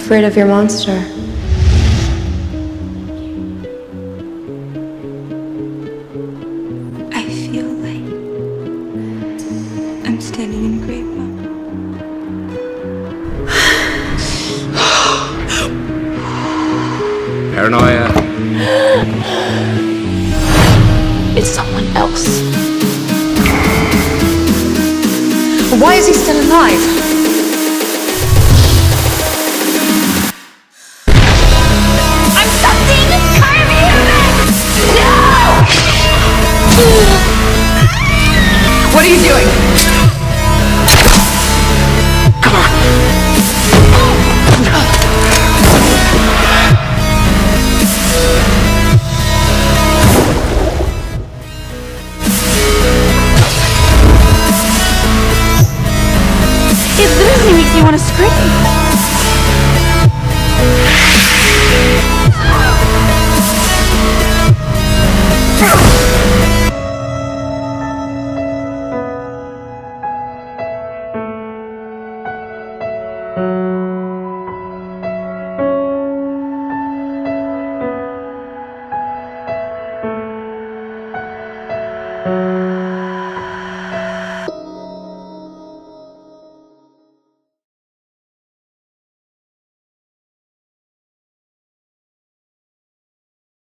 afraid of your monster. I feel like I'm standing in grave mode. Paranoia. It's someone else. Why is he still alive? I'm something kind of human! No! What are you doing? Come on. It literally makes me want to scream. Ah!